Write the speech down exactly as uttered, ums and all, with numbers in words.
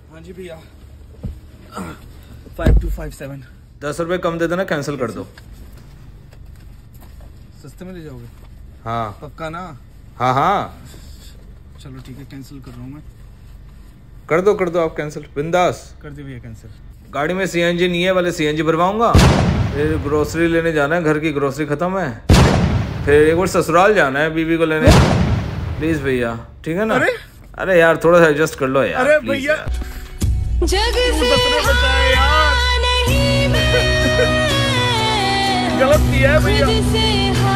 हाँ जी भैया, five to five seven. दस रुपए कम दे देना, कैंसिल कर दो। सस्ते में ले जाओगे? हाँ पक्का ना? हाँ हाँ चलो ठीक है, कैंसिल कर रहा हूँ मैं। कर दो कर दो आप कैंसिल, बिंदास कर दिया भैया कैंसिल। गाड़ी में सीएनजी नहीं है, वाले सीएनजी भरवाऊंगा। फिर ग्रोसरी लेने जाना है, घर की ग्रोसरी खत्म है। फिर एक बार ससुराल जाना है बीवी को लेने। प्लीज भैया, ठीक है ना? अरे अरे यार थोड़ा सा एडजस्ट कर लो यार। अरे भैया यार गलत किया है भैया।